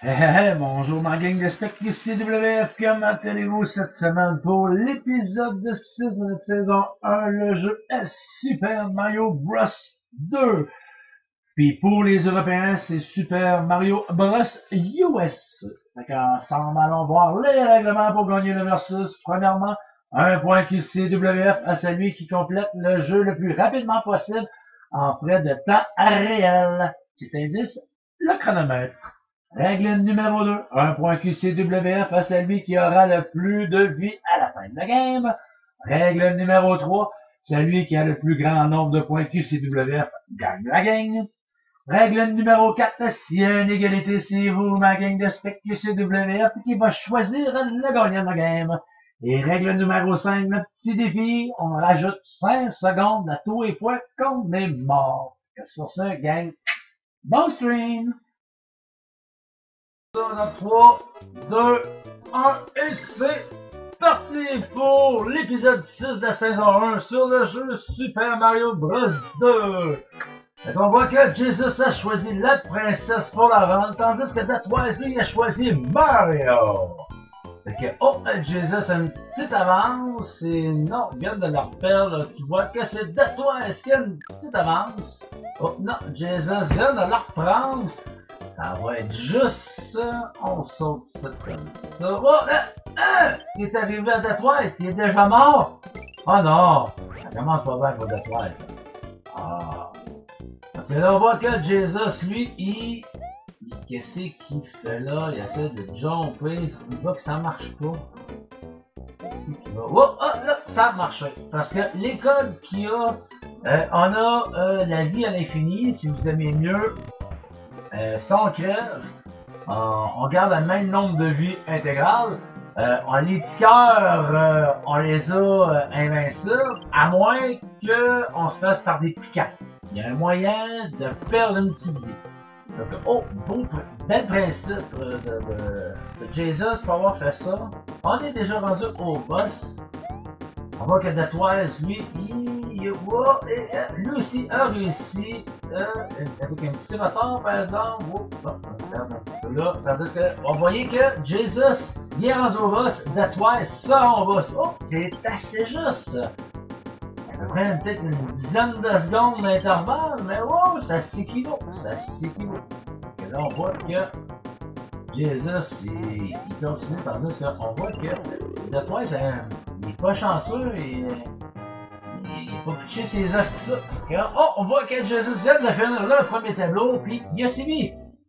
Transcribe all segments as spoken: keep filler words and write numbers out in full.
Hey, hey, hey, bonjour ma gang de Spec C W F, comment allez-vous cette semaine pour l'épisode de six de notre saison un, le jeu est Super Mario Bros deux. Puis pour les Européens, c'est Super Mario Bros U S. Fait qu'ensemble, allons voir les règlements pour gagner le versus. Premièrement, un point Q C W F à celui qui complète le jeu le plus rapidement possible en frais de temps réel. Petit indice, le chronomètre. Règle numéro deux. Un point Q C W F à celui qui aura le plus de vie à la fin de la game. Règle numéro trois. Celui qui a le plus grand nombre de points Q C W F gagne la game. Règle numéro quatre. S'il y a une égalité, c'est vous, ma gang de Spec Q C W F, qui va choisir le gagnant de la game. Et règle numéro cinq. Le petit défi. On rajoute cinq secondes à tous les fois qu'on est mort. Sur ce, gang, bon stream! Dans trois, deux, un, et c'est parti pour l'épisode six de la saison un sur le jeu Super Mario Bros deux. Et on voit que Jesus a choisi la princesse pour la vente, tandis que Datwise, lui, a choisi Mario. Fait que, oh, Jesus a une petite avance, et non, vient de leur perdre, tu vois que c'est Datwise qui a une petite avance. Oh non, Jesus vient de leur prendre. Ça va être juste ça. On saute ça comme ça. Oh, là, hein, il est arrivé à Datwise, il est déjà mort. Oh non, ça commence pas bien pour Datwise. Ah. Parce que là, on voit que Jesus, lui, il... Qu'est-ce qu'il fait là? Il essaie de jumper. Il voit que ça marche pas. Qu'est-ce qu'il va... Oh, oh, là, ça a marché. Parce que les codes qu'il y a, euh, on a euh, la vie à l'infini, si vous aimez mieux. Euh, sans crève, on, on garde le même nombre de vies intégrales. Euh, on les petits cœurs, euh, on les a euh, invincibles, à moins qu'on se fasse par des piquants. Il y a un moyen de perdre une petite vie. Donc, oh, beau, bel principe de, de, de Jesus pour avoir fait ça. On est déjà rendu au boss. On voit que Datwise, lui, il, il oh, et, euh, lui aussi a réussi euh, avec un petit retard, par exemple. Oh, oh, on regarde un petit peu là. Tandis que, on voyait que Jesus, il est rendu au boss, Datwise sort au boss. Oh, c'est assez juste. À peu près peut-être une dizaine de secondes d'intervalle, mais oh, ça s'équivaut, ça s'équivaut. Et là, on voit que Jesus, il, il continue, tandis qu'on voit que Datwise, hein, il est pas chanceux et il n'est pas pitché ses œufs tout ça. Oh, on voit que Jesus vient de finir là le premier tableau, puis il a suivi.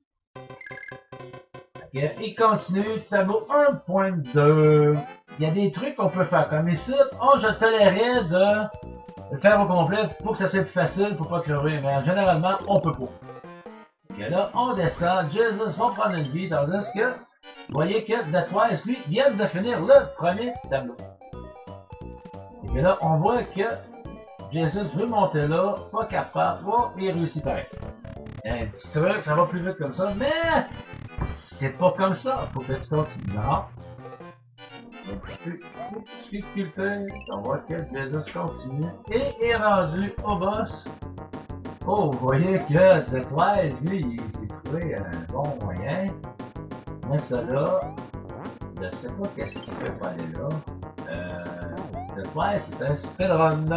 Il continue, tableau un point deux. Il y a des trucs qu'on peut faire comme ici. Oh, je tolérais de le faire au complet pour que ça soit plus facile, pour pas crever, mais généralement, on peut pas. Et là, on descend, Jesus va prendre une vie, tandis que vous voyez que Datwise, lui, vient de finir le premier tableau. Et là, on voit que Jesus veut monter là, pas capable, oh, il réussit pareil. Un petit truc, ça va plus vite comme ça, mais c'est pas comme ça, faut que tu continues. Non. Un petit peu de difficulté, on voit que Jesus continue et est rendu au boss. Oh, vous voyez que Datwise, lui, il s'est trouvé un bon moyen. Mais ça là, je sais pas qu'est-ce qu'il fait pour aller là. Euh, Datwise, c'est un speedrun.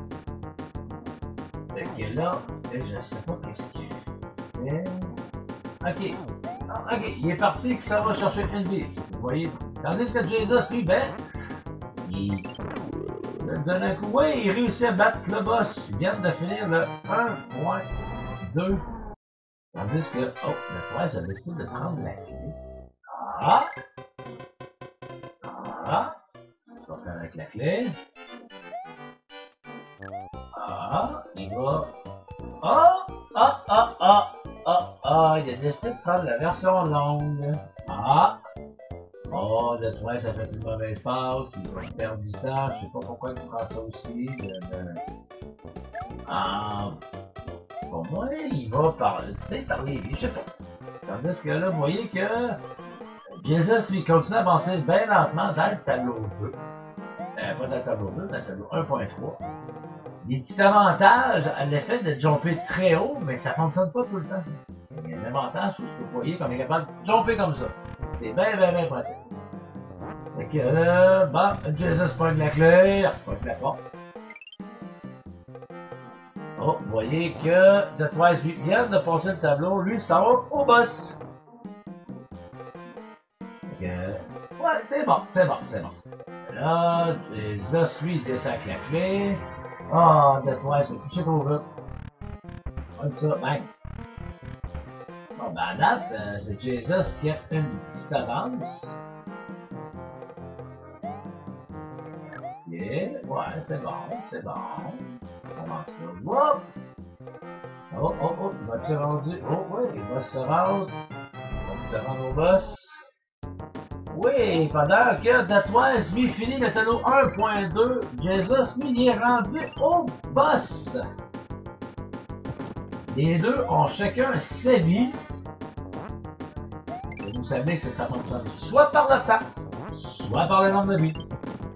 Fait que là, je sais pas qu'est-ce qu'il fait. Ok. Ah, ok, il est parti que ça va chercher une vie. Vous voyez. Tandis que Jesus, lui, ben, il donne un coup. Oui, il réussit à battre le boss. Il vient de finir le un point deux. Tandis que, oh, le trois a décidé de prendre la clé. Ah! Ah! On va faire avec la clé. Ah! Il va. Ah! Ah! Ah! Ah! Ah! Ah! Il a décidé de prendre la version longue. Ah! Oh, le trois, ça fait une mauvaise passe. Il va perdre du temps. Je sais pas pourquoi il prend ça aussi. Ah! Pour moi, il va parler, tu sais, parler, je sais pas. Tandis que là, vous voyez que Jesus, lui, continue à avancer bien lentement dans le tableau deux. Euh, pas dans le tableau deux, dans le tableau un point trois. Des petits avantages à l'effet de jumper très haut, mais ça fonctionne pas tout le temps. Il y a un avantage, vous voyez, comme il est capable de jumper comme ça. C'est bien, bien, bien pratique. Fait que là, bon, Jesus pogne la clé, pogne la porte. Oh, vous voyez que The Twice vient de passer le tableau, lui, ça va au boss. Fait que, ouais, c'est bon, c'est bon, c'est bon. Là, Jesus, lui, il descend avec la clé. Ah, oh, The Twice, c'est touché trop vite. Comme ça, bang. Bon, ben, à date, euh, c'est Jesus qui a une petite avance. Ok, ouais, c'est bon, c'est bon. On avance là. Whoop! Oh, oh, oh, il va se rendre. Oh, ouais, il va se rendre. Il va se rendre au boss. Oui, pendant que The Twice, lui, finit le tableau un point deux, Jesus, lui, il est rendu au boss. Les deux ont chacun sept vies. Et vous savez que ça fonctionne soit par le temps, soit par le nombre de vies.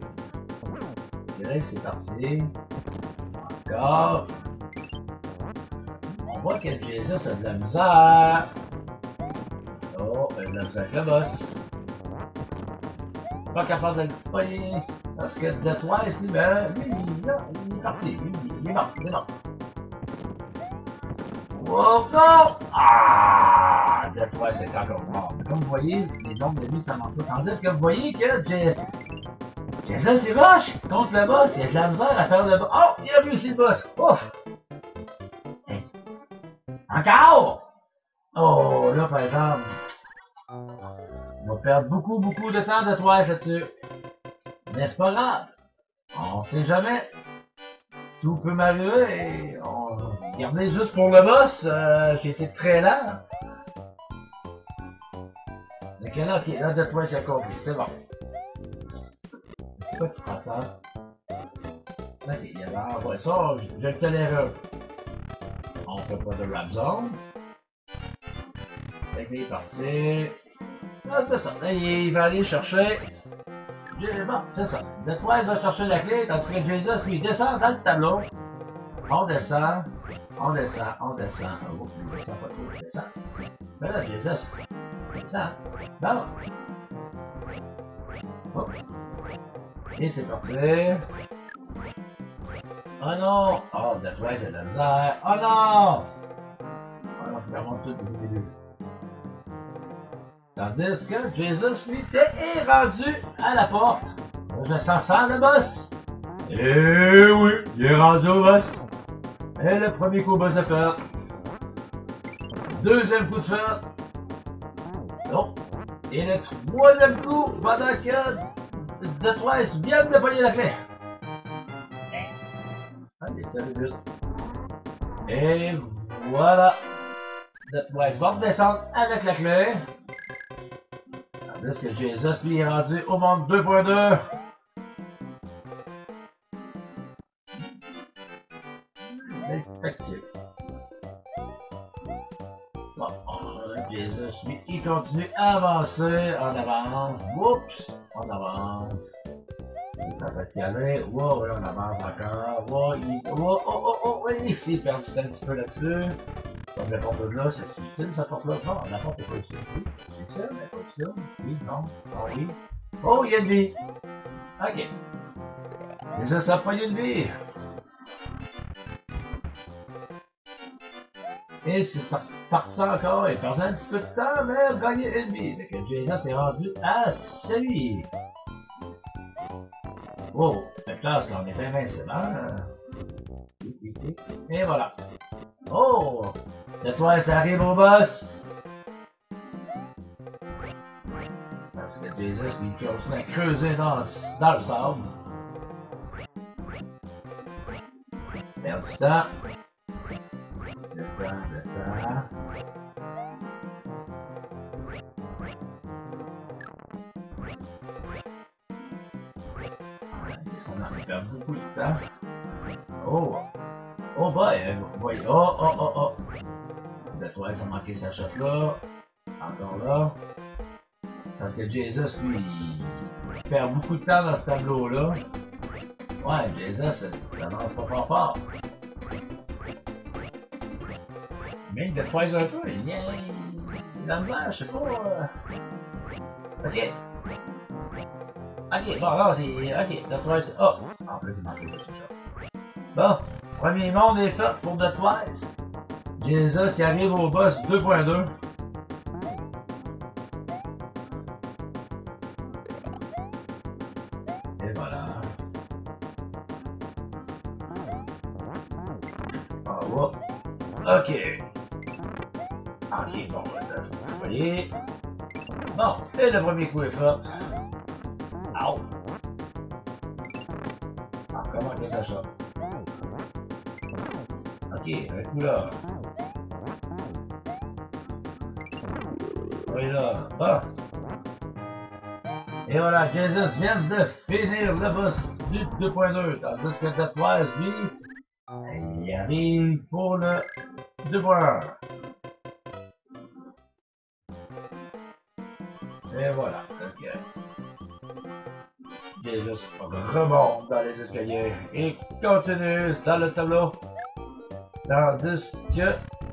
Ok, c'est parti. Encore. On voit que Jesus a de la misère. Oh, il a de la misère avec le boss. Pas capable de le pogner. Parce que The Twice, lui, ben, lui, il, là, il est parti. Lui, il est mort, il est mort. Oh non! Ah! The Twice est encore mort. Mais comme vous voyez, les nombres de vies, ça manque pas. Tandis que vous voyez que j'ai. Jesus, il rush contre le boss. Il a de la misère à faire le boss. Oh! Il a réussi le boss. Ouf! Encore! Oh, là, par exemple, on va perdre beaucoup, beaucoup de temps de Twice là-dessus. Mais c'est pas grave. On sait jamais. Tout peut m'arriver et on... Regardez, juste pour le boss, euh, j'ai été très lent. Ok, là, ok, là, The Twice a compris, c'est bon. C'est quoi qui prend ça? Ok, il y a là, ouais, ça, je le tolère. On fait pas de rap zone. Fait qu'il est parti. Ah, c'est ça. Là, il va aller chercher. Bon, c'est ça. The Twice va chercher la clé, tandis que Jesus, lui, descend dans le tableau. On descend. On descend, on descend. Oh, il descend pas trop, il descend. Mais là, Jesus, descend. Bon. Oh. Et c'est parti. Oh non! Oh, The Twice a de la misère. Oh non! Oh non, il remonte tout du début. Tandis que Jesus, lui, est rendu à la porte. Je sens ça, le boss. Eh oui, il est rendu au boss. Et le premier coup, boss de fer. Deuxième coup de fer. Non. Et le troisième coup, pendant que The Twice vient de pogner la clé. Allez, salut, vite. Et voilà. The Twice va redescendre avec la clé. Tandis que Jesus, lui, est rendu au monde deux point deux. Respectif. Bon, Jesus, lui, il continue à avancer en avant. Oups, en avant. Ça va y aller. Wow, là, on avance encore. Wow, il... wow, oh, oh, oh, oui, il s'est perdu un petit peu là-dessus. Donc, la porte là, c'est difficile, cette porte-là. Non, la porte est pas utile. Oui, c'est utile, mais pas utile. Oui, non. Oh, oui. Oh, il y a une vie. Ok. Jesus, ça n'a pas eu une vie. Et c'est parti encore, il perdait un petit peu de temps, mais il a gagné une vie. Fait que Jesus est rendu à celui. Oh, cette classe là, on est invincible, hein? Et voilà. Oh! Cette fois, ça arrive au boss. Parce que Jesus, il continue à creuser dans, dans le sable. Perd du temps. Le temps, le temps. On en perd beaucoup de temps. Oh! Oh boy! Voyez. Oh, oh, oh, oh! The Twice a manqué sa shot là. Encore là. Parce que Jesus, lui, il perd beaucoup de temps dans ce tableau-là. Ouais, Jesus, ça avance pas fort fort. Même de Twice un peu, il vient. Il a je sais pas. Euh... Ok. Ok, bon, là, c'est. Ok, The Twice. Oh! En plus, il manque juste ça. Bon, premier monde est fait pour The Twice. Jesus qui arrive au boss deux point deux. Et voilà. Ah, oh. Ok. Ok, bon, vous voyez. Bon, et le premier coup est fait. Au! Alors, comment on fait ça? Ok, un coup là. Oui là. Bon. Et voilà, Jesus vient de finir le boss du deux point deux. Tandis que The Twice, lui, il arrive pour le deux point un. Et voilà. Ok. Jesus remonte dans les escaliers et continue dans le tableau. Tandis que...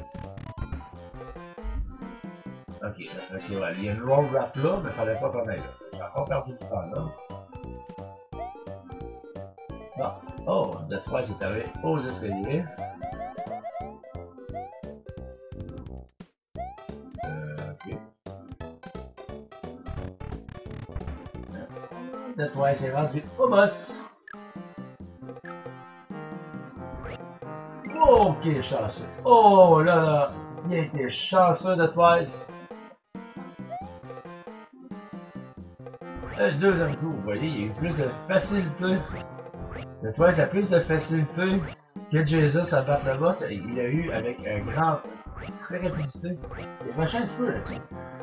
Ok, ok, ouais, il y a une roll wrap là, mais il fallait pas qu'on aille là. J'ai encore perdu du temps là. Bon. Oh, The Twice est arrivé aux escaliers. Euh, ok. The Twice est rendu au boss. Oh, ok, chanceux. Oh là là, il a été chanceux The Twice. Le deuxième coup, vous voyez, il y a eu plus de facilité. The Twice a plus de facilité que Jesus à battre le boss. Il a eu avec un grand, très rapidité. Il va changer un petit peu là-dessus.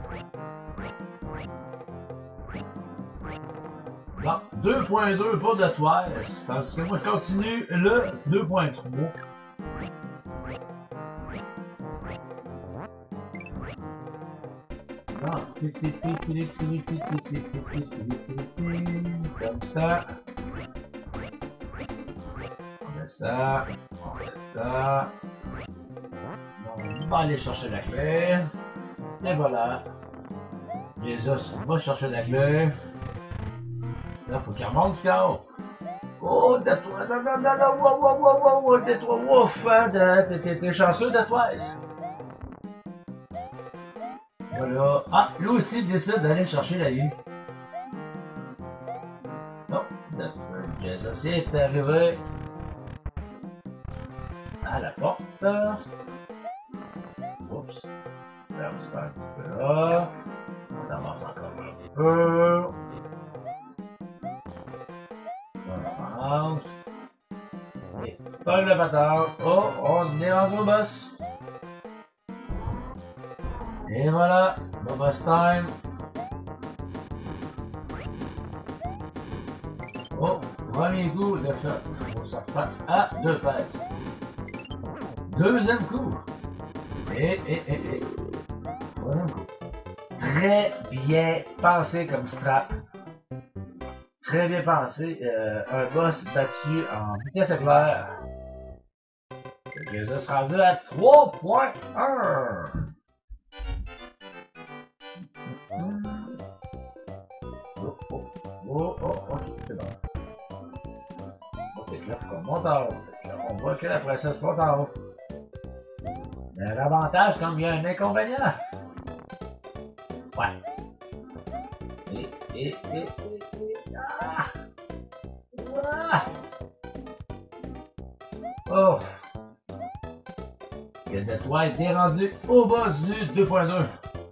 Bon, deux point deux pour The Twice. Tandis que moi je continue le deux point trois. Bon, comme ça. On met ça. On met ça. On va aller chercher la clé. Et voilà. Jesus va chercher la clé. Là, faut qu'il remonte jusqu'à haut. Oh, de toi, non, non, non, non, wow, wow, wow, wow, wow, de toi, ouf, hein, t'es chanceux de toi. Voilà. Ah, lui aussi il décide d'aller chercher la vie. Non, Jesus est arrivé à la porte. Oups. Là, on se fait un petit peu là. On avance encore un peu. On avance. Et pas le bâtard. Oh, on est rendu au boss. Et voilà, le boss time. Oh, premier coup de shot. On se reprend à deux fêtes. Deuxième coup. Et, et, et, et. Troisième coup. Très bien pensé comme strat. Très bien pensé. Euh, un boss battu en vitesse éclair. Jesus rendu à trois point un. Oh, oh, oh, oh, ok, c'est bon. Ok, là, faut qu'on monte en haut. On voit que la princesse monte en haut. Mais l'avantage, comme il y a un inconvénient. Ouais. Et, et, et, et, et, ah! Ah! Oh! Et The Twice est rendu au boss du deux point deux.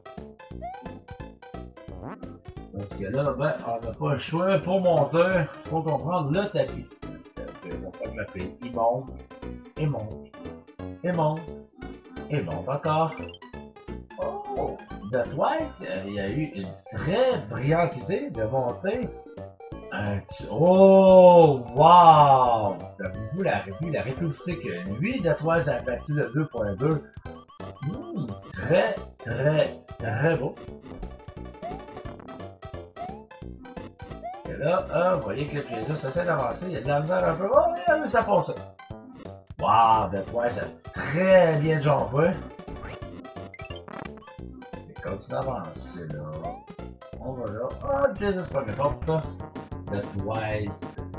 Parce que là, ben, on n'a pas le choix pour monter. Faut comprendre le tapis. On va pas le taper. Il monte, il monte, il monte, il monte encore. Oh! The Twice, euh, il y a eu une très brillante idée de monter un... Oh! Wow! Avez-vous la, la rapidité que lui, The Twice, a battu le deux point deux? Mmh, très, très, très beau. Et là, ah, vous voyez que le Jesus essaie d'avancer, il y a de la misère un peu. Oh, oui, ça passe. Wow, The Twice a très bien jumpé. continue d'avancer là. On va là. Ah, Jesus, première porte. That white.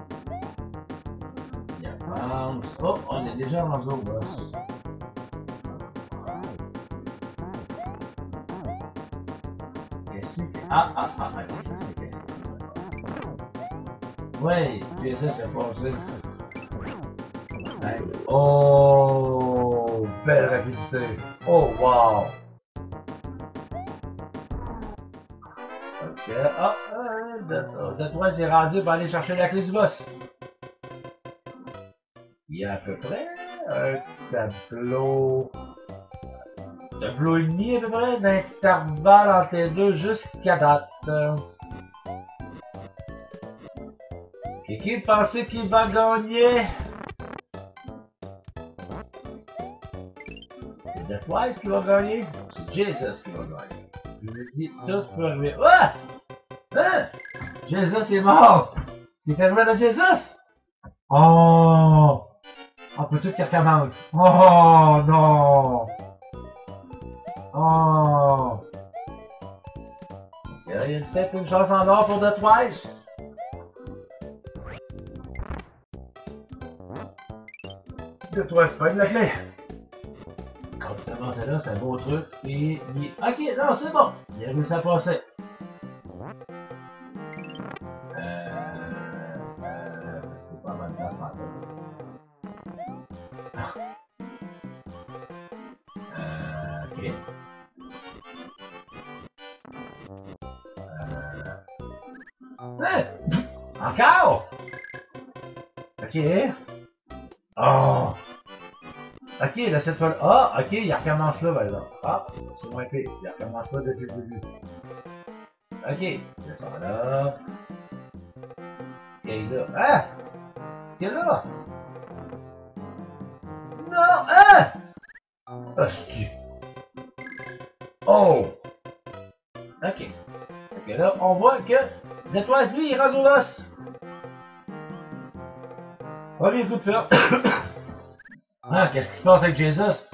Il avance. Oh, on est déjà rendu au boss. Qu'est-ce que c'est? Ah, ah, ah, ok. Oui, Jesus est passé. Oh, belle rapidité. Oh, wow. Ok, ah, euh, de toi, j'ai rendu pour aller chercher la clé du boss. Il y a à peu près un tableau, tableau et demi à peu près d'intervalle entre les deux jusqu'à date. Et qui pensait qu'il va gagner? C'est Death White qui va gagner? C'est Jesus qui va gagner. Je vous dis, tout peut arriver. Ah! Hein? Jesus est mort! Il fait jouer de Jesus? Oh! On peut tout qu'il recommence. Oh non! Oh! Il y a peut-être une chance en or pour Death White. Death White, pas de la clé. Quand tu commences là, c'est un beau truc. Et il... Ok, non, c'est bon. Il a réussi à passer. Euh... Euh... C'est pas mal de temps, en Euh... Ok. Euh... Hein? Encore? Ok. Oh! Ok, là, cette fois-là. Ah, ok, il recommence là, par exemple. Ah, c'est moins pire. Il recommence là depuis le début. Ok, descend là. Ok, là. Ah! Ok, là. Non! Ah! Hostie. Oh! Ok. Ok, là, on voit que Death White, lui, il rase au os. Premier coup de feu. Ah, qu'est-ce qui se passe avec Jesus?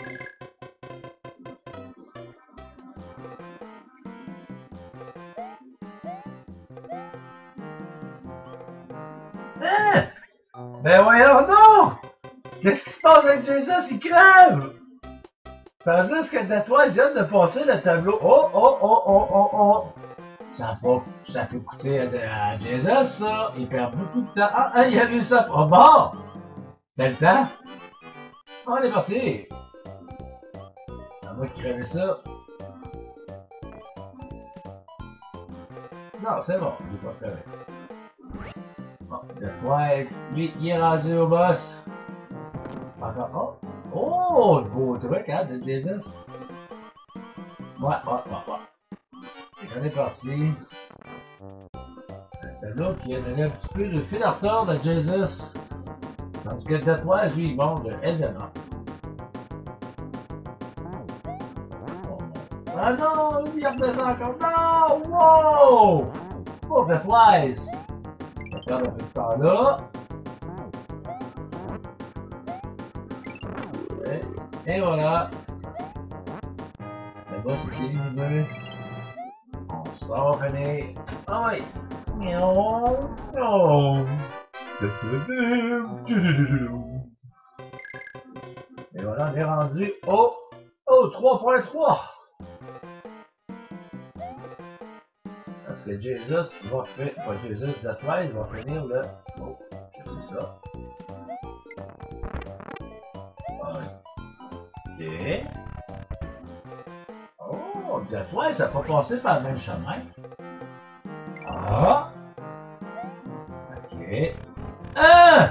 Hein? Ben voyons non! Qu'est-ce qui se passe avec Jesus? Il crève! Tandis que Death White vient de passer le tableau. Oh, oh, oh, oh, oh, oh! Ça, pas, ça peut coûter à, à Jesus, ça. Il perd beaucoup de temps. Ah, ah, il a réussi à... Oh, bon! C'est le temps. On est parti. On va crever ça. Non, c'est bon. Il est pas crevé. Bon, Death White, lui, il est rendu au boss. Encore. Oh! Oh! Beau truc, hein, de Jesus. Ouais, ouais, ouais, ouais. Et on est parti. Un tableau qui a donné un petit peu le fil à retard de Jesus. Tandis que Death White, lui, il monte aisément. Ah non, il redescend encore. Non! Wow! Oh, Death White! On va perdre un peu de temps là. Et, et voilà. Le boss est éliminé. On s'en va finir. Ah oui! Non! Non! Et voilà, on est rendu au, au trois point trois. Parce que Jesus va faire, pas Jesus, Death White va finir le, oh, c'est ça. Ok. Oh, Death White, ça n'a pas passé par le même chemin. Ah! Ok. Ah!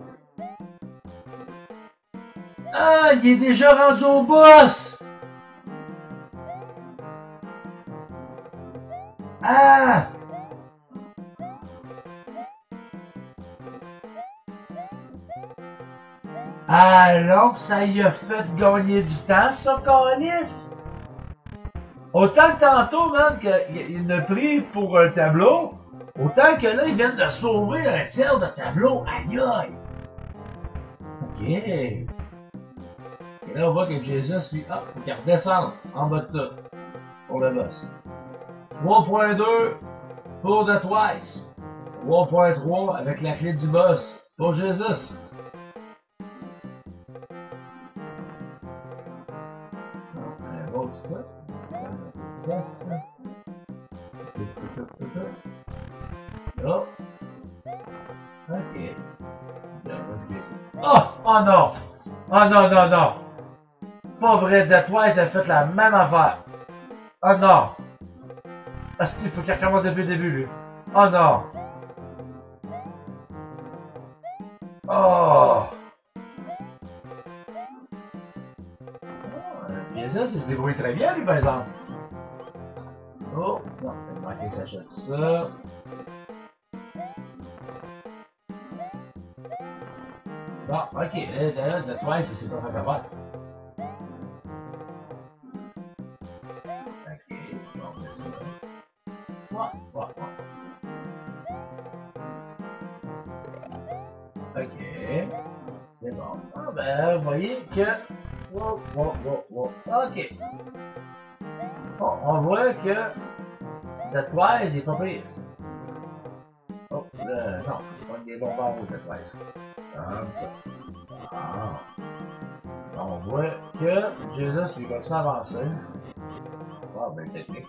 Ah, il est déjà rendu au boss! Ah! Alors, ça y a fait gagner du temps, ça, Calice! Autant que tantôt, man, qu'il a pris pour un tableau, autant que là, ils viennent de sauver un tiers de tableau. Aïe aïe! Ok. Et là, on voit que Jesus, lui, ah, faut qu'il redescende en bas de tout. pour le boss. trois point deux pour The Twice. trois point trois avec la clé du boss pour Jesus. Un autre ça. Oh. Ok. Oh! Oh non! Oh non, non, non! Pas vrai, The Twice a fait la même affaire. Oh non! Ah, il faut qu'il recommence depuis le début, lui. Oh non! Oh! Bien ça, il se débrouille très bien, lui, par exemple. Oh! Non, il a manqué, s'achète ça. Bon, ok, là, The Twice, c'est pas fait faire. Ok, bon, ouais, ouais, ouais. Ok, c'est bon. Ah ben, vous voyez que... Wow, wow, wow, wow. Ok. Bon, on voit que The Twice est pas pire. Oh, là, non, c'est pas des bons barreaux, The Twice. Comme ça. Ah. On voit que Jesus lui va s'avancer. Ah, ben, technique.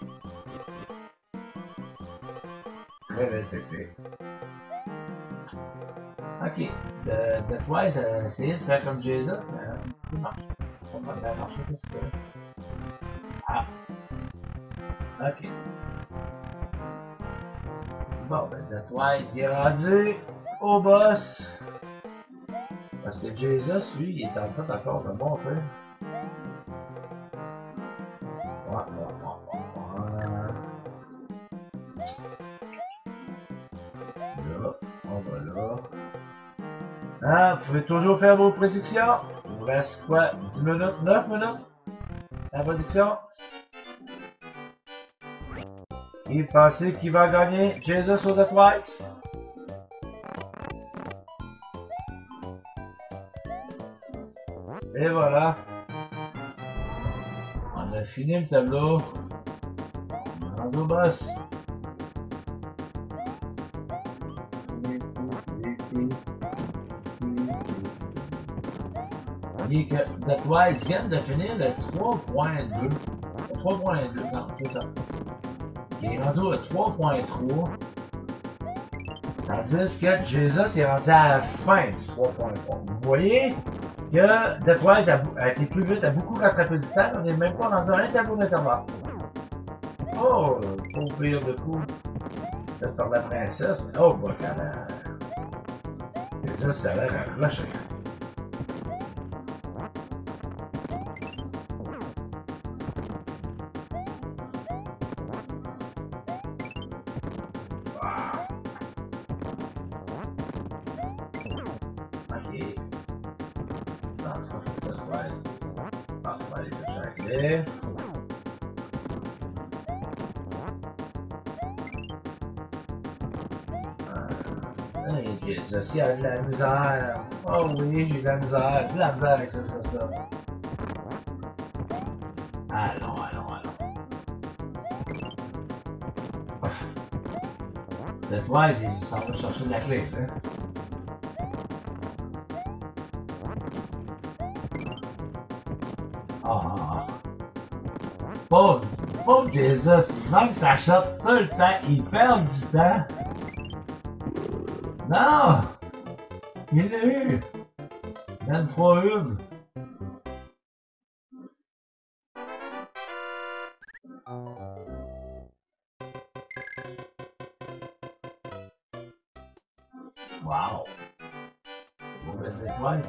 Très belle technique. Ok. The, The Twice a essayé de faire comme Jesus, mais ça marche. Ça va bien marcher, qu'est-ce que Ah. Ok. Bon, ben, The Twice est rendu au boss. Parce que Jesus, lui, il est en train encore de monter. Ouais, ouais, ouais, ouais, ouais. Là, on va là. Hein, vous pouvez toujours faire vos prédictions. Il vous reste quoi? dix minutes? neuf minutes? La prédiction? Et pensez qui va gagner? Jesus ou The Twice? Et voilà. On a fini le tableau. On est rendu au boss. On dit que The Twice vient de finir le trois point deux. Le trois point deux, non, c'est ça. Il est rendu au trois point trois. Tandis que Jesus est rendu à la fin du trois point trois. Vous voyez que The Twice a, a été plus vite, a beaucoup rattrapé du temps. On n'est même pas rendu à un tableau d'intervalle. Oh, pauvre pire de coup. Fait par la princesse. Oh, bah, quand même. Jesus, ça a l'air accroché. Ok. Non, ça, faut que ça soit... Ah, on va aller chercher la clé. Ah, hey, Jesus, il y a de la misère. Oh oui, j'ai de la misère. De la misère avec ça, ça, ça. Allons, allons, allons. Cette fois, il s'en va chercher de la clé, hein. Ah, ah, ah. Pauvre, pauvre Jesus, il manque sa shot tout le temps. Il perd du temps. Non! Il l'a eu! vingt-trois une. Wow! Mauvaise étoile.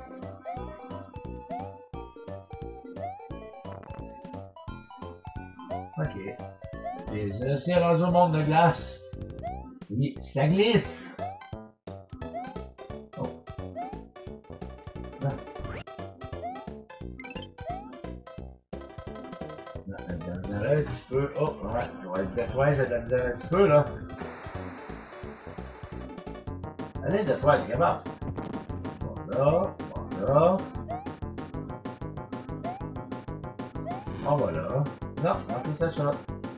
Ok. Jesus est rendu au monde de glace. Oui, ça glisse. Oh. Non. Non, elle a de la misère un petit peu. Oh, ouais, ouais, The Twice a de la misère un petit peu, là. Allez, The Twice, capable. Voilà, voilà. Oh, voilà. Non, ok, ça shot.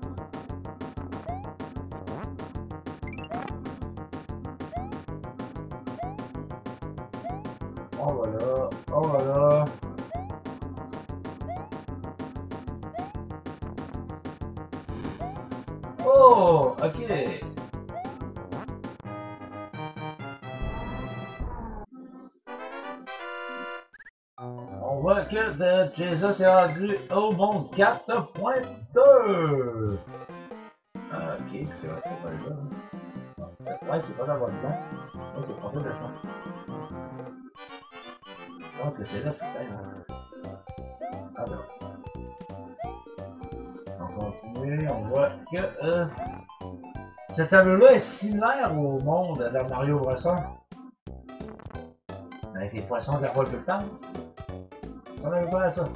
On va là, on va là. Oh, ok. On voit que de Jesus est rendu au monde quatre point deux. Ah, ok, c'est vrai, c'est pas là. Ouais, c'est pas dans la bonne place. Ouais, c'est pas de chance. Je pense que c'est là, putain. Ah ben. On continue, on voit que euh, ce tableau-là est similaire au monde de Mario Bros. Avec les poissons qui volent tout le temps. Ça n'avait pas à ça.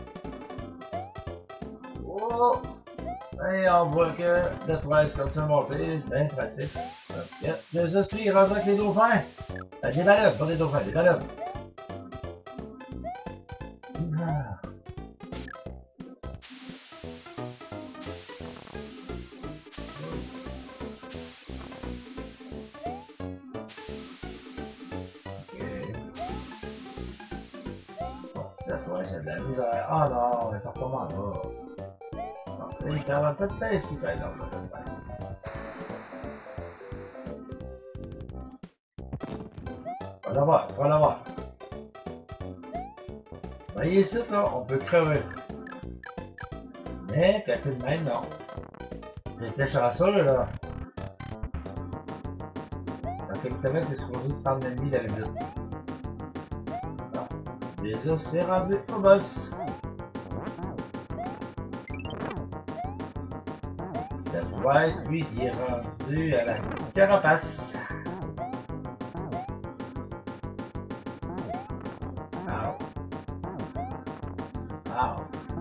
Oh! Et on voit que le treize continue à monter, c'est bien pratique. Ok, je suis rendu avec les dauphins. Euh, des baleines, pas des dauphins, des baleines. Ah. Ouais, c'est de la misère. Ah non, mais ça recommence là. Et ça va peut-être ici, par exemple. On va l'avoir, on va l'avoir. Voyez ici, là, on peut crever. Mais, quand c'est le même, non. J'étais chanceux, là. Parce que le terrain, c'est supposé prendre l'ennemi de la limite. Non. Déjà, c'est rendu au boss. Le White, lui, il est rendu à la carapace. Ah. Ah.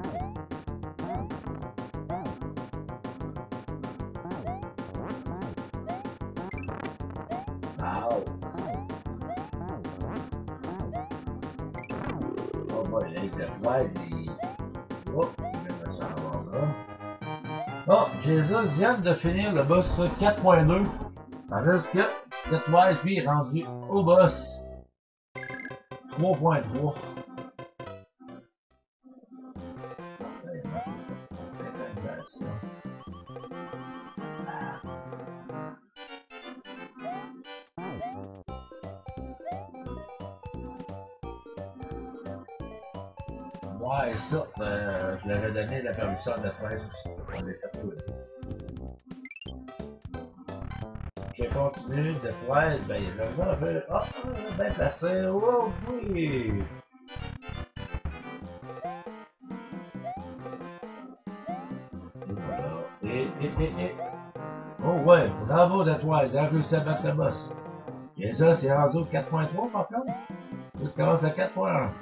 Ah. Oh boy, là, le White, il... Oh, il vient de s'en avoir là. Bon, Jesus vient de finir le boss quatre point deux. Tandis que cette White, lui, est rendu au boss trois point trois. Ouais, ça, euh, je l'avais donné la permission de presse aussi. On l'a fait tout. Je continue de presse, ben, il a vraiment fait, ah, bien placé, oh oui! Et voilà, et, et, et, et. Oh ouais, bravo de toi, il a réussi à battre le boss. Et ça, c'est rendu au quatre point trois par contre. Ça commence à quatre point un.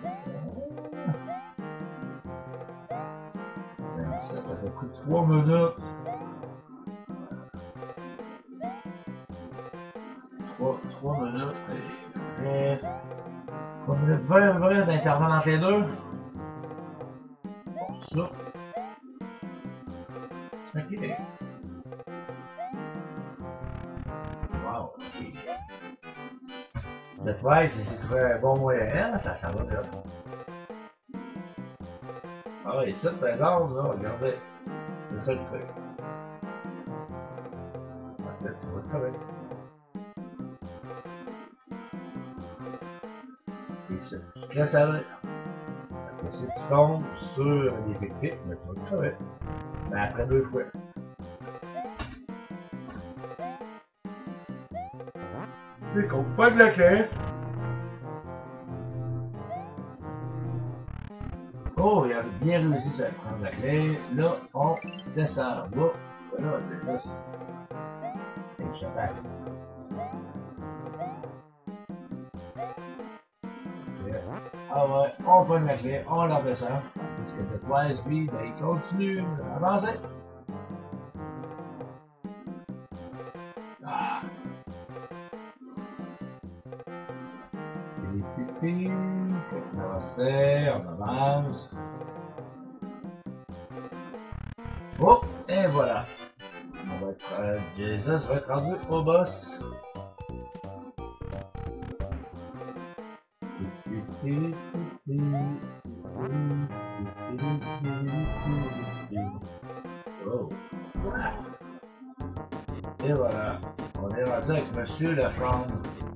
Ça fait pris trois minutes. trois minutes et trois minutes vingt vingt d'intervalle entre les deux. Bon, ça. Ok. Wow, ok. Le travail, si c'est trouvé un bon moyen, ça, ça va bien. Ah oui, ça, par exemple, là, regardez. C'est ça le truc. En fait, tu vas le travailler. Et ça, tu te laisses aller. Si tu tombes sur des équipes, mais tu vas le travailler. Mais après deux fois. C'est qu'on pas de la clé. Oh, il a bien réussi à prendre la clé. Là, on descend en bas. Voilà, c'est là. C'est le cheval. Ah ouais, on prend la clé, on la descend. Parce que le Twice, lui, ben, il continue à avancer. Ah. Pipi, on avance, on avance. Et voilà. On va être, euh, Jesus va être rendu au boss. Oh. Et voilà. On est rendu avec Monsieur Laflamme.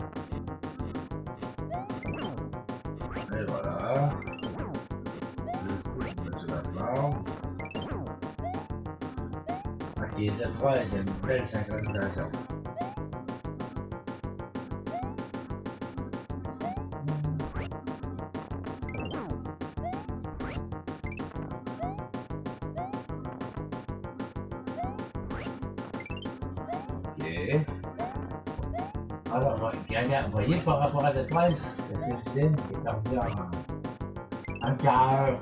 Et voilà. Monsieur Laflamme. Ok, de trois, il y a une belle synchronisation. Ok. Alors, gagnant, vous voyez par rapport à The treize, le Philistine qui est perdu en, en cœur.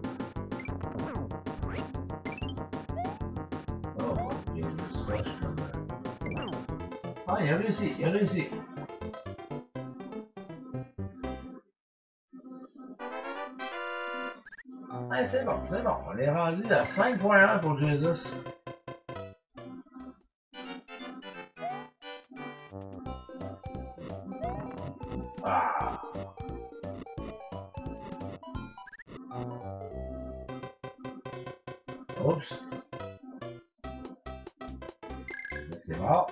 Oh, ok, je switch comme. Ah, il a réussi, il a réussi. Ah, c'est bon, c'est bon. On est rendu à cinq point un pour Jesus. Ah. Oups. C'est bon.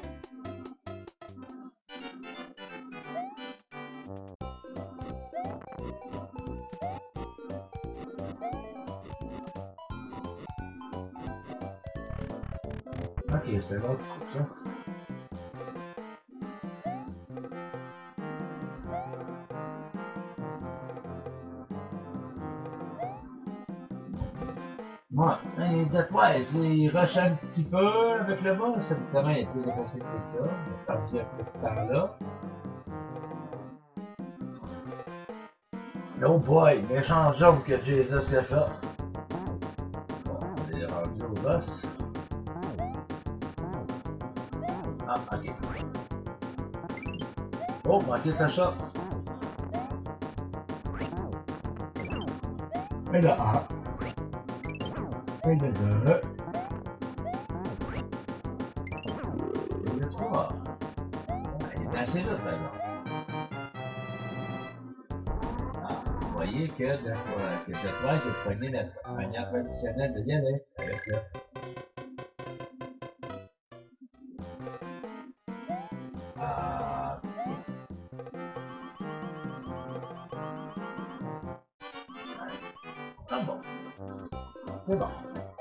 Ok, c'est bon, c'est ça. Ouais, et de toi, il rush un petit peu avec le boss. Habituellement, il y a plus de conseils que ça. Il a perdu un peu de temps là. Oh boy, méchant job que Jesus a fait. Bon, on est rendu au boss. Ah, ok. Oh, manqué sa shot. Et là, ah. Et le deux. Et le trois. Ah, il est assez vite, par exemple. Ah, vous voyez que de que de fois, j'ai pogné la manière traditionnelle de y aller. Avec le... Ah, ah bon. C'est bon.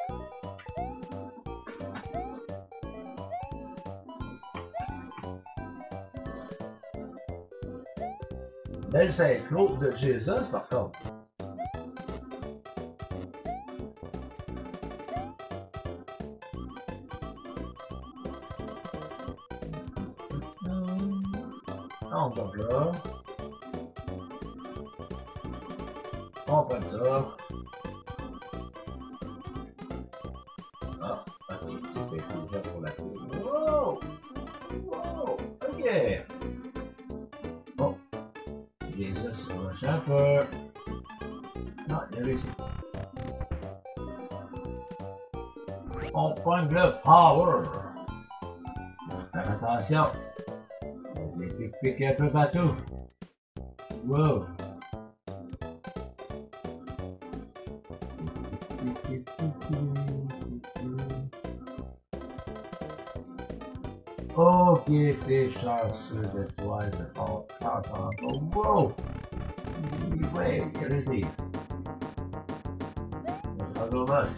Belle synchro de Jesus, par contre. On tombe là. On prend ça. Ah, ok, c'est fait déjà pour la clé. Wow! Wow! Ok! Bon, Jesus sur le champ. Non, il a réussi. On pogne le power. Faire attention. Les pics-pics un peu partout. Wow! Ok, t'es chanceux de toi de ton temps. Wow! Ouais, il a réussi. On va au boss.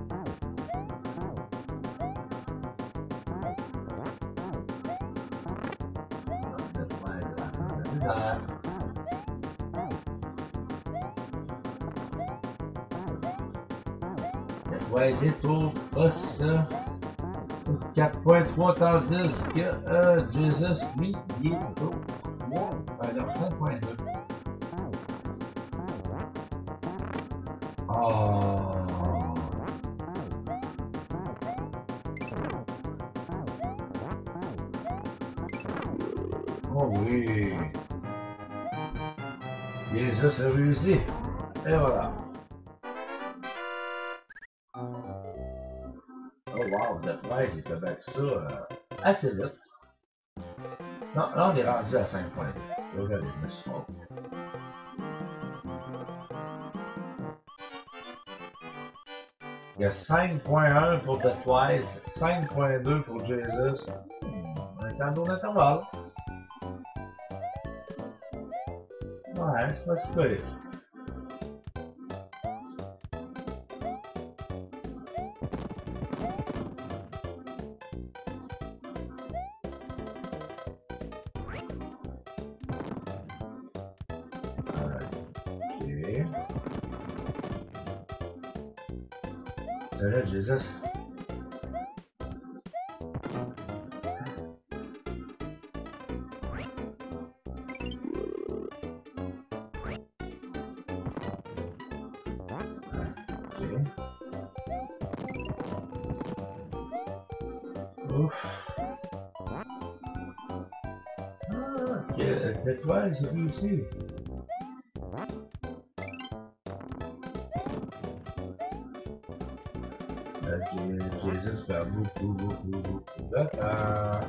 Ouais, j'ai tout boss quatre point trois tandis que euh, Jesus, lui, il est au trois. Alors cinq point deux. Oh. Oh oui. Jesus a réussi. Et voilà. de Twice, il fait battre ça euh, assez vite. Non, là, on est rendu à cinq point deux. Là, je me suis trompé. Il y a cinq point un pour The Twice, cinq point deux pour Jesus. Hmm, un temps d'intervalle. Ouais, c'est pas si pire. Ok. Salut, Jesus. Ouf. Ah, ok, cette toile, j'ai réussi. Ok, Jesus fait beaucoup, beaucoup, beaucoup de temps.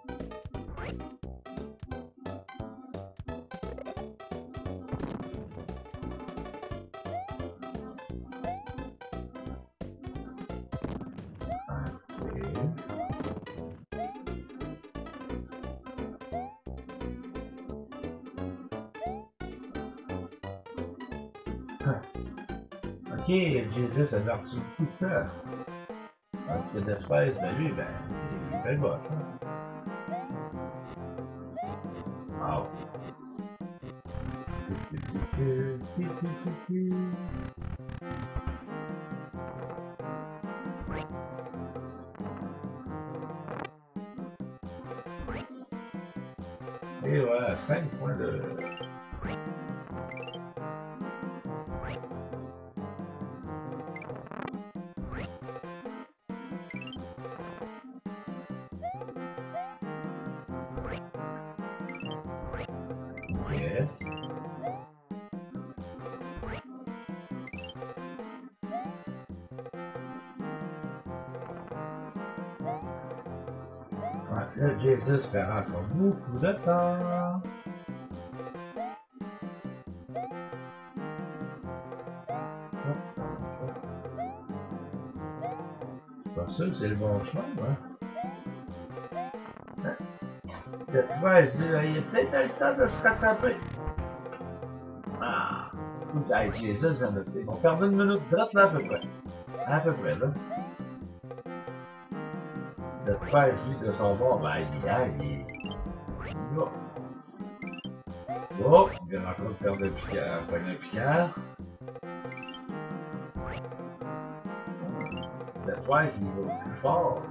Ok, Jesus a reçu beaucoup de temps. Alors que d'espèce, ben lui, ben, il fait le boss. Hein? Wow. Et voilà, cinq points de... Yes. Ouais, là, Jesus fait encore beaucoup de temps. Pas sûr que c'est le bon chemin, hein? Hein? Le treize, il a peut-être le temps de se rattraper. Ah! Hey, Jesus, j'en ai fait. On perd une minute droite là, à peu près. À peu près, là. Le treize, lui, de son bord, ben, il est là, il est... Là. Oh, il vient encore de perdre le piquant, pas un piquant. Le treize, il va plus fort.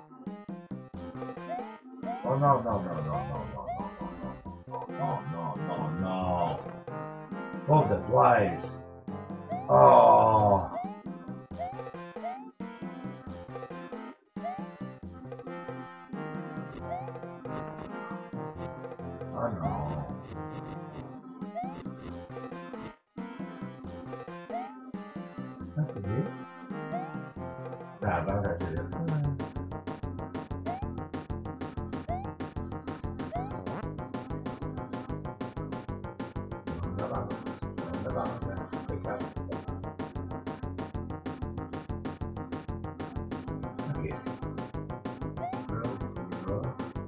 Oh non, non, non, non, non, non, non, non, non, non, non, non. Oh, the twice. Oh. Oh non. Ah, c'est bien. Ça avance assez vite. On avance. On avance. C'est clair. Ok. Là, là.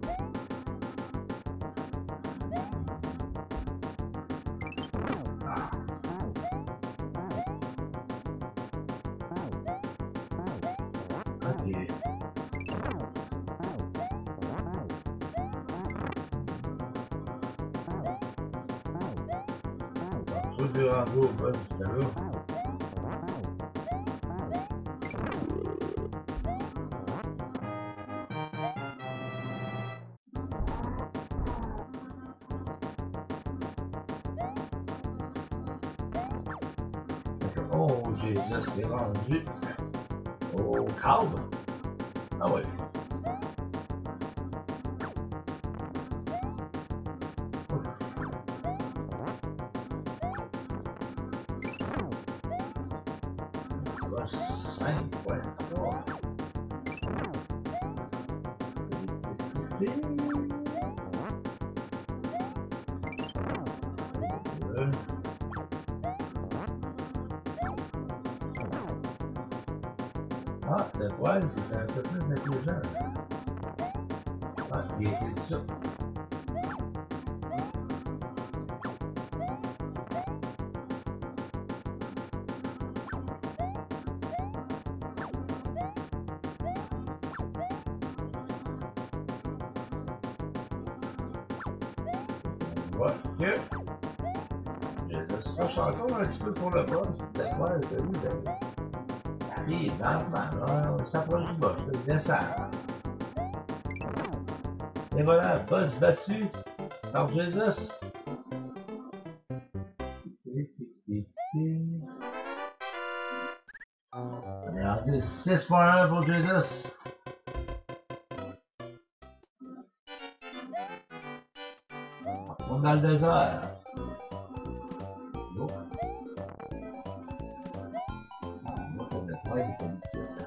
Ah. Ok. Tout du rendu au bas jusqu'à là. Oh, Jesus, c'est rendu au câble. Ah ouais. cinq point trois. Ok. Euh. Ah, cette toile, c'est un peu plus intelligent. Ah, il était ça. On voit que je cherche encore un petit peu pour le boss. Cette toile, t'as vu, ben, arrive lentement, on s'approche du boss, il descend. Et voilà, boss battu par Jesus. On est rendu six point un pour Jesus. On est dans le désert. Oh. Moi, ça me fait des conditions.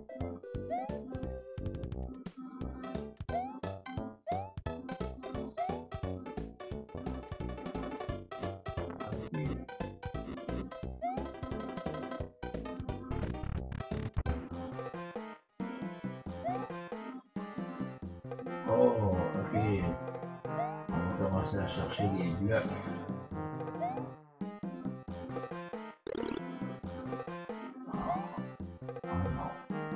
Oh, ok. On va commencer à chercher des blocs. Oh non.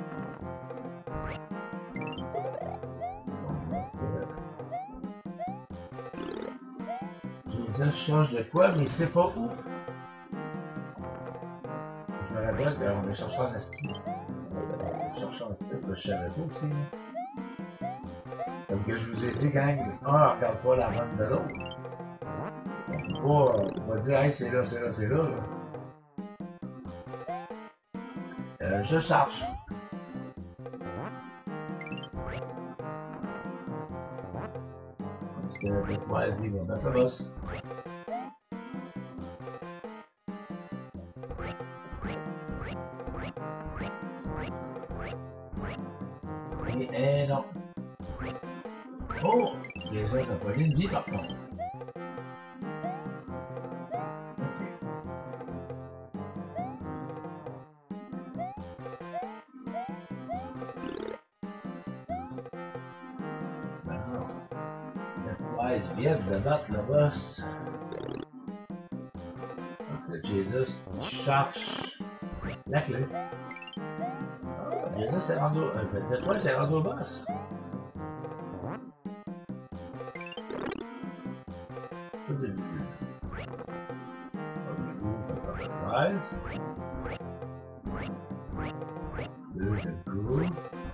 Jesus change de quoi, mais il sait pas où. Je me rappelle qu'on est cherché en esti. On cherché un truc que je savais pas aussi. Comme que je vous ai dit, gang, un regarde pas la vente de l'autre. On peut pas, on peut pas dire, hey, c'est là, c'est là, c'est là. là. Euh, je cherche. Parce que le poids, il va mettre le boss. Et, eh non. Oh! Déjà, t'as pas une vie par contre. Non. Le poids, il vient de battre le boss. Parce que Jesus cherche la clé. Oh, Jesus est rendu au... Euh, le poids, c'est rendu au boss. Tout est vu. treize. deux de coup.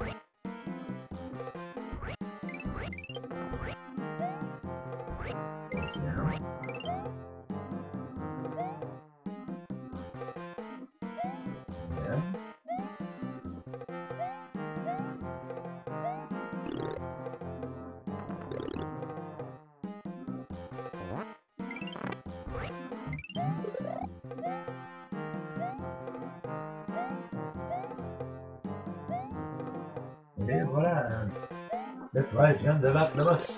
Et voilà. Le treize vient de battre le boss.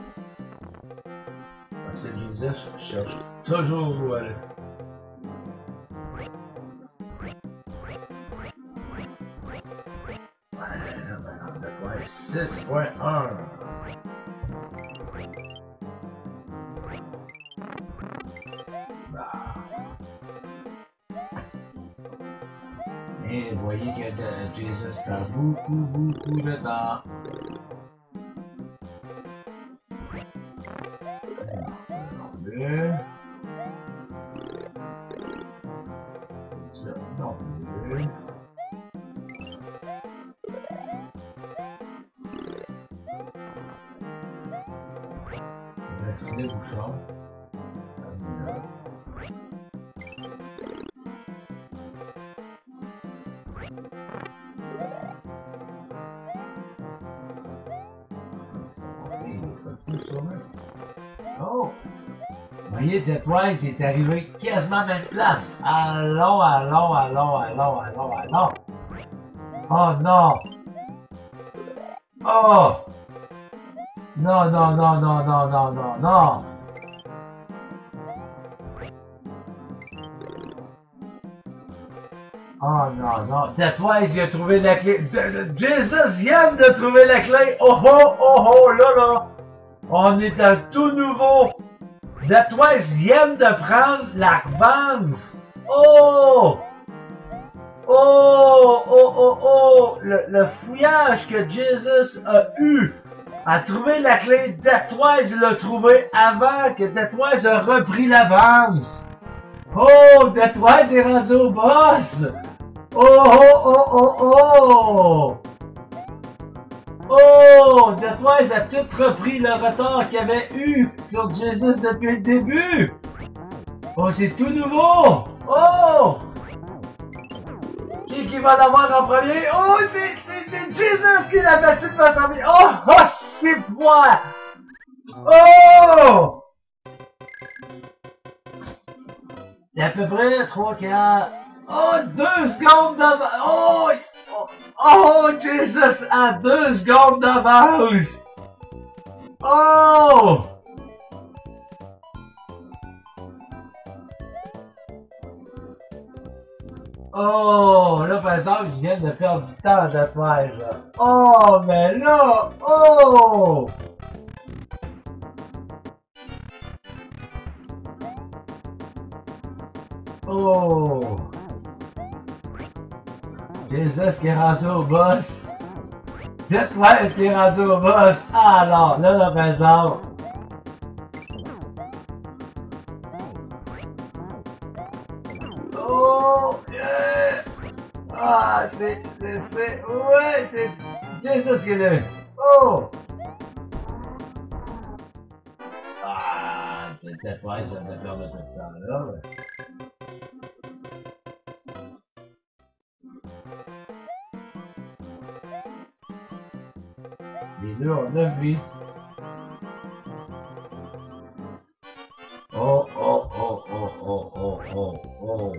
Parce que Jesus cherche toujours où aller. Le treize, six point un. Et vous voyez que de, Jesus prend beaucoup, beaucoup de temps. Deux. Non plus. Les bouchons. Oh! Vous voyez, The Twice est arrivé quasiment à la même place. Allons, allons, allons, allons, allons, allons. Oh non! Oh! Non, non, non, non, non, non, non, non. Oh non, non. Tatouage, il a trouvé la clé. Jesus vient de trouver la clé. Oh oh, oh oh, là là. On est à tout nouveau. Tatouage vient de prendre la revanche. Oh! Oh! Oh oh oh! Le, le fouillage que Jesus a eu a trouvé la clé. Tatouage l'a trouvé avant que Tatouage a repris l'avance. Oh! Tatouage est rendu au boss! Oh oh oh oh oh! Oh! Tatouage a tout repris le retard qu'il avait eu sur Jesus depuis le début! Oh, c'est tout nouveau! Oh! Qui qui va l'avoir en premier? Oh, c'est Jesus qui l'a battu de façon bien! Oh! Oh! C'est moi! Oh! C'est à peu près trois, quatre... Oh! Deux secondes d'avance! Oh! Oh! Jesus a deux secondes d'avance! Oh! Oh, là, par exemple, ils viennent de perdre du temps de faire, là. Oh, mais là, oh! Oh! Jesus qui est rendu au boss. Tatouage qui est rendu au boss. Ah, alors, là, là, par exemple. Oh! Yeah! Ah, c'est, c'est, c'est, ouais, c'est Jesus qui est là. Oh! Ah, c'est Tatouage, ça me fait perdre tout ce temps-là, ouais. Les deux ont neuf vies. Oh, oh, oh, oh, oh, oh, oh, oh.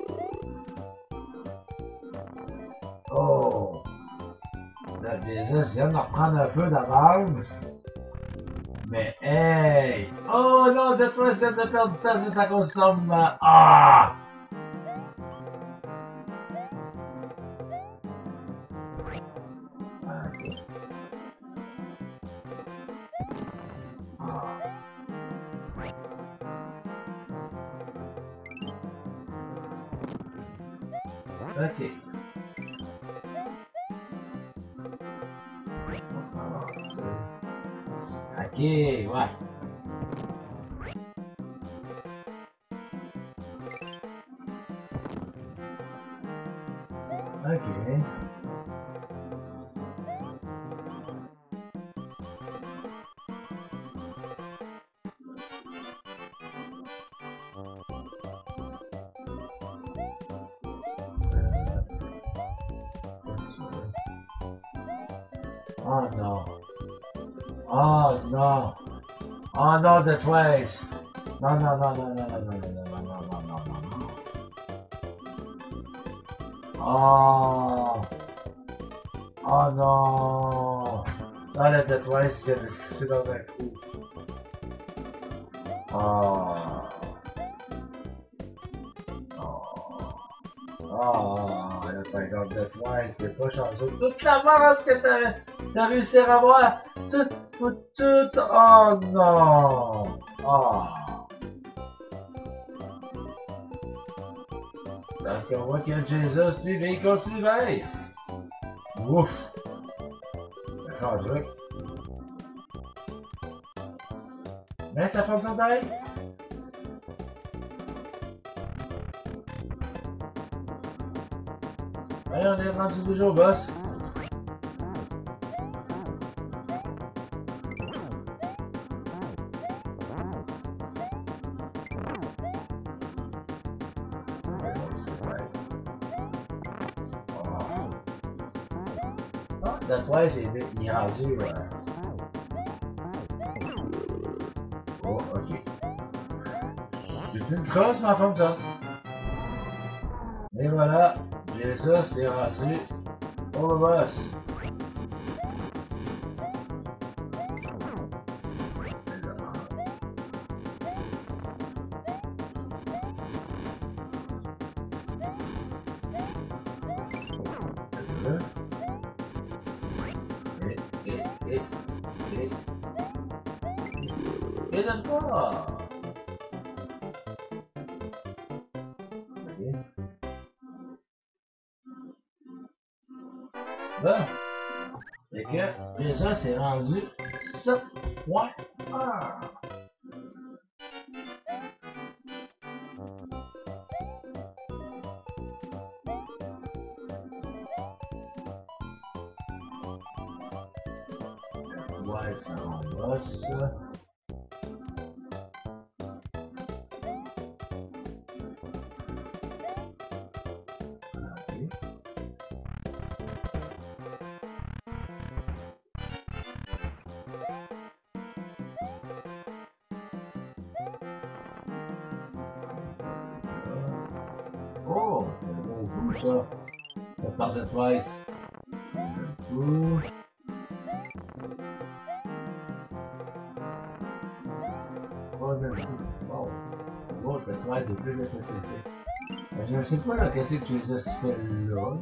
Oh. Là, déjà, je viens de reprendre un peu d'avance. Mais, hey! Oh non, de toi, je viens de perdre du temps juste à cause de ça. Ah! Ok. Ah. Ok. Ok, ouais. Ok. Oh non. Oh non. Oh non, de twice. Non, non, non, non, non, non, non, non, non, non, non, non, non, non. Oh. Oh non. Ah, le de twice, il y a le succès dans un coup. Oh. Oh. Oh, le cinquante de twice, t'es pas chanceux. Toute la masse que t'as t'as réussi à avoir. Tout, tout, tout. Oh non. Oh. Donc, on voit que Jesus, lui, il continue veille. Ouf. D'accord, truc. Mais ça fonctionne pareil. Allez, on est rendu toujours boss. Ah, de toi, j'ai vu, il est rendu. Euh... Oh, ok. C'est une crosse, mais comme ça. Et voilà, Jesus est rendu au boss. viens de le voir. Ok. Bon. Fait que, déjà, c'est rendu sept point un. Ouais, ça rembosse. Oh, c'est un bon coup ça. Ça part de twice. Un coup. Troisième coup. Wow. L'autre, le twice est plus de facilité. Je ne sais pas là, qu'est-ce que tu les as fait là.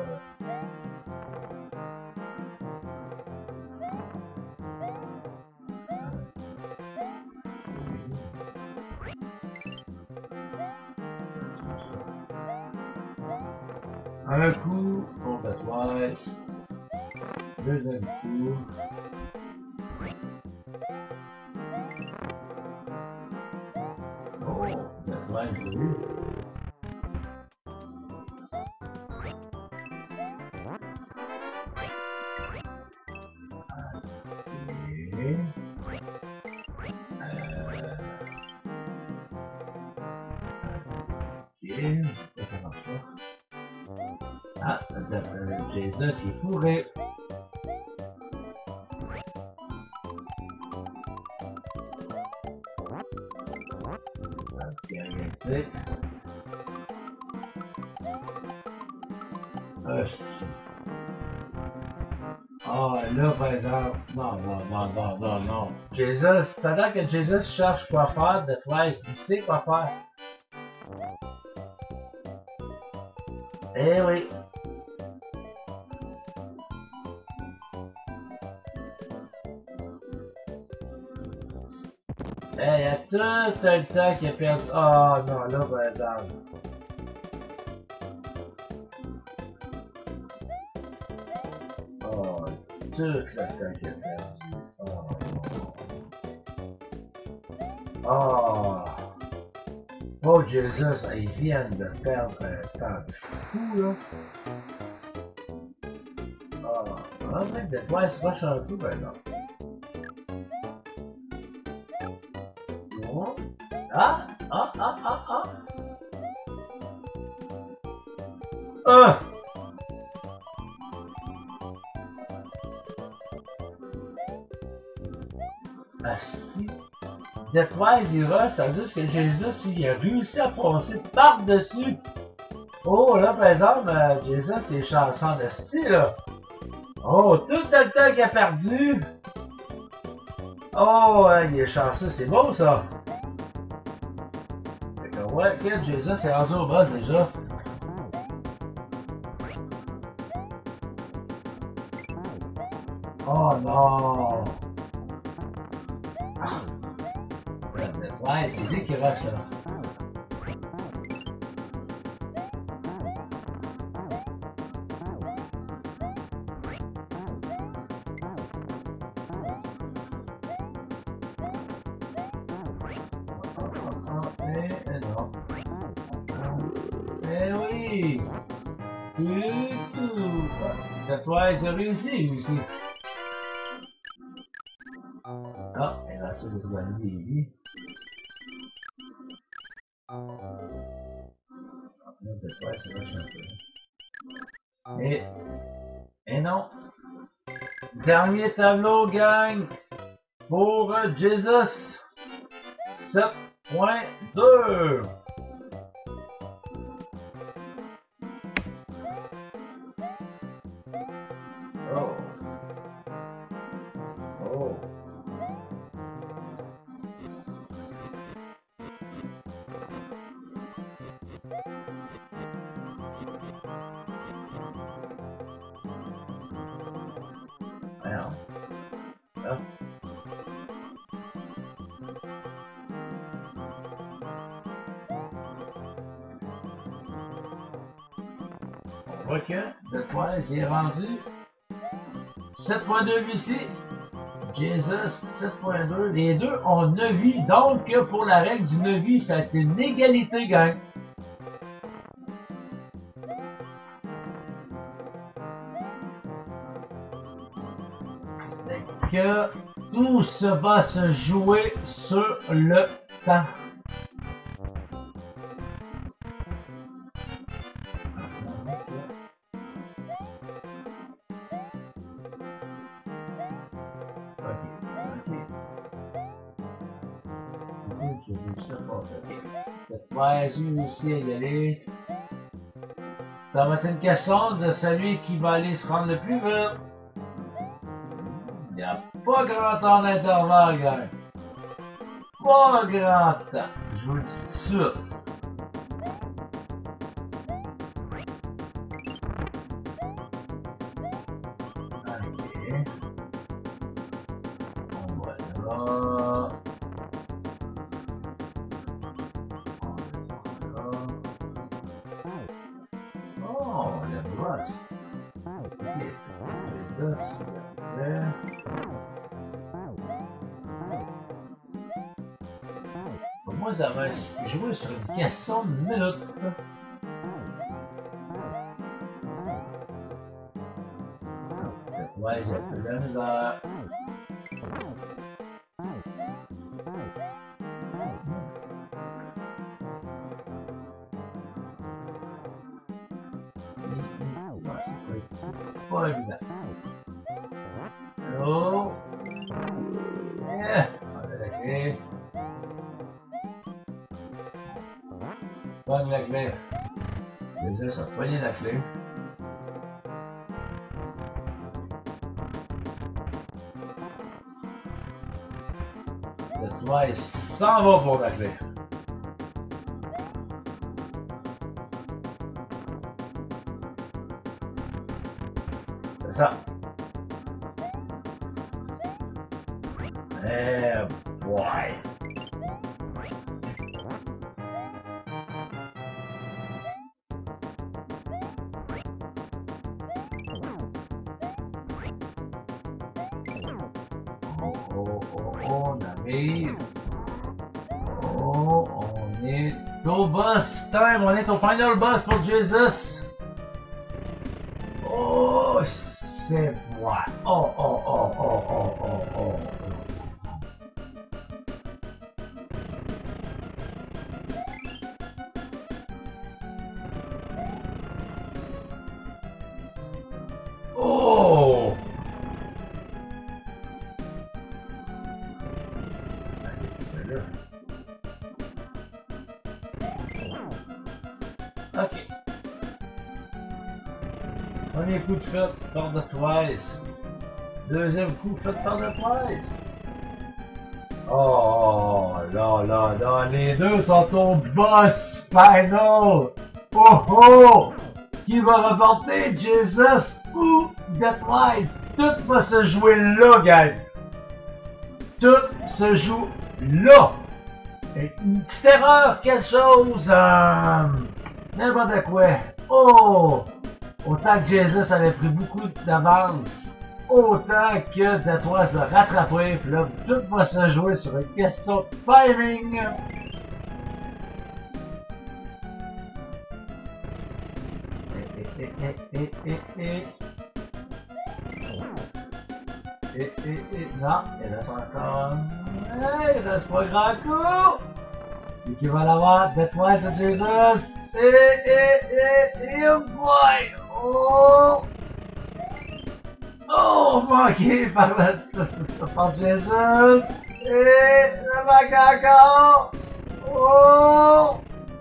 Un coup pour le twice. Deuxième coup. Oh, le twice, j'ai eu. Et... Euh... Ok, ça marche pas. Ah, Jason qui est fourré. C'est... Euh, ah, là, par exemple, non, non, non, non, non, non. Jesus, pendant que Jesus cherche quoi faire de Twice, il sait quoi faire. Eh oui. Eh, il y a tout un temps qu'il a perdu. Oh non, là, par exemple. Oh, tout le temps qu'il a perdu. Oh non. Oh. Oh, Jesus, ils viennent de perdre un temps de fou, là. Oh, on dirait que de Twice rush un peu, par exemple. Non. Ah, ah, ah, ah, ah. Ah! Asti. De Twice, il rush, tandis que Jesus, il a réussi à passer par-dessus. Oh, là, par exemple, euh, Jesus, il est chanceux d'Asti, là. Oh, tout le temps qu'il a perdu. Oh, ouais, il est chanceux, c'est beau, ça. Fait que, ouais, quel Jesus est rendu au boss, déjà. Oh, non. Ah. Ouais, c'est lui qui rush, là. Eh non. Eh oui! Du tout! Cette fois, j'ai réussi ici. Ah, et là, c'est le douanier ici. Cette fois, c'est vachement peu. Et, et non. Dernier tableau, gang, pour Jesus. sept point deux. Oh. Oh. Alors. Là. vois que The Twice est rendu sept point deux ici. Jesus sept point deux. Les deux ont neuf vies. Donc, pour la règle du neuf vies, ça a été une égalité, gang. Que tout se va se jouer sur le temps. Ouais, j'ai réussi à y aller. Ça va être une question de celui qui va aller se rendre le plus vite. Il n'y a pas grand temps d'intervalle, gars. Pas grand temps. Je vous le dis tout de suite. Ok. On va là. Oh, le brush. Ok. C'est ça, c'est Pour moi, ça va jouer sur une question de minutes. Ouais, j'ai un peu de misère. C'est pas évident. Allô? Yeah! On a la clé. Pogne la clé. Déjà, ça a pogné la clé. Le toit, il s'en va pour la clé. C'est ça. Eh, boy. Oh, oh, oh, on arrive. Oh, on est au boss time. On est au final boss pour Jesus. Oh, c'est moi. Oh, oh, oh, oh, oh, oh, oh. Oh! Ok. Premier coup de fait par The Twice. Deuxième coup fait par The Twice. Oh là là là, les deux sont au boss final. Oh oh! Qui va remporter, Jesus ou The Twice? Tout va se jouer là, guys. Tout se joue là. Et une petite erreur, quelque chose, euh, n'importe quoi. Oh! Autant que Jesus avait pris beaucoup d'avance, autant que The Twice a rattrapé, puis là, tout va se jouer sur une question de timing. Et, et, et, et, et, et. Et, et, et, non, il reste encore. Hey, il reste pas grand coup. Et qui va l'avoir, The Twice de Jesus. Et, et, et, et, oh boy. Oh. Oh, manqué par, la, par Jesus. Et le macaco. Oh.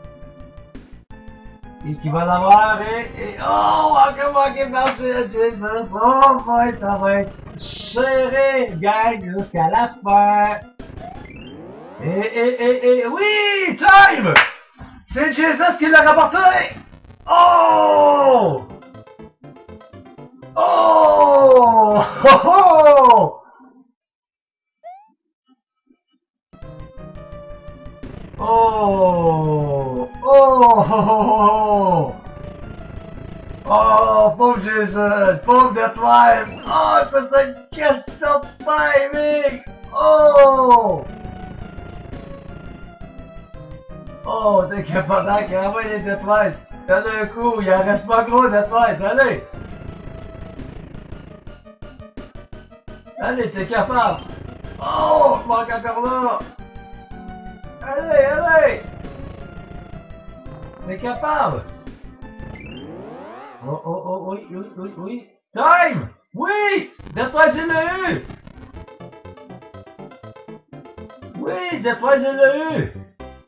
Et qui va l'avoir et, et oh, encore manqué par Jesus. Oh boy, ça va être serré, gang, jusqu'à la fin. Et, et, et, et, oui, time! C'est Jesus qui l'a rapporté! Oh! Oh! Oh! Oh! Oh! Oh! Oh! Oh! pauvre Jason, pauvre Deathwife. Oh, c'est une question de timing. Oh! Oh, t'es capable qu'il envoie les Deathwife. T'as un coup, il en reste pas gros Deathwife, allez! Allez, t'es capable! Oh, je manque encore là! Allez, allez! T'es capable! Oh, oh, oh, oui, oui, oui, oui! Time! Oui! Deathwife, je l'ai eu! Oui, Deathwife, je l'ai eu!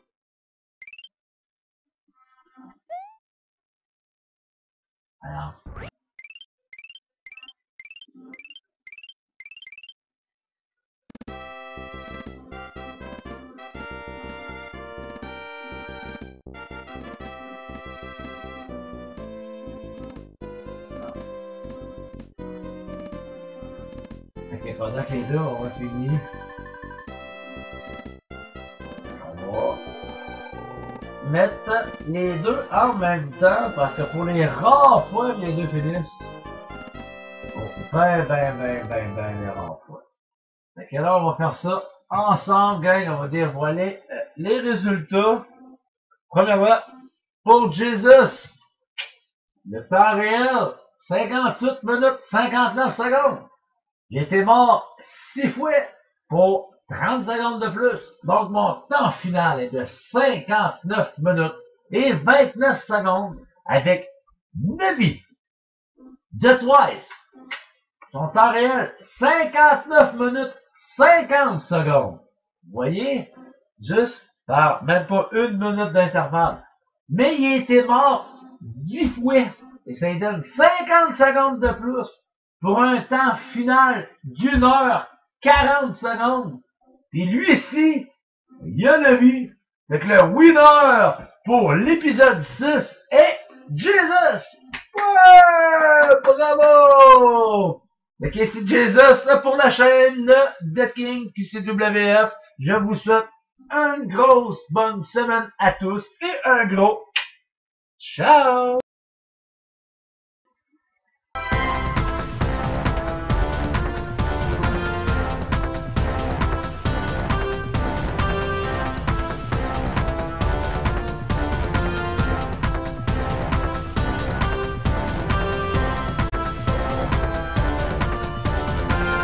Alors. Ok, pendant que les deux on va finir, on va mettre les deux en même temps parce que pour les rares fois que les deux finissent, oh, ben, ben, ben, ben, ben, les rares fois. Fait que là, on va faire ça ensemble, gang. On va dévoiler euh, les résultats. Premièrement, pour Jesus, le temps réel, cinquante-huit minutes, cinquante-neuf secondes. Il était mort six fois pour trente secondes de plus. Donc, mon temps final est de cinquante-neuf minutes et vingt-neuf secondes avec Navi. Deathwife, son temps réel, cinquante-neuf minutes, cinquante secondes. Vous voyez? Juste par même pas une minute d'intervalle. Mais il était mort dix fois. Et ça lui donne cinquante secondes de plus pour un temps final d'une heure quarante secondes. Et lui-ci, il a le vie. Fait que le winner pour l'épisode six est Jesus! Ouais! Bravo! Fait que c'est Jesus pour la chaîne The King Q C W F. Je vous souhaite une grosse bonne semaine à tous et un gros ciao!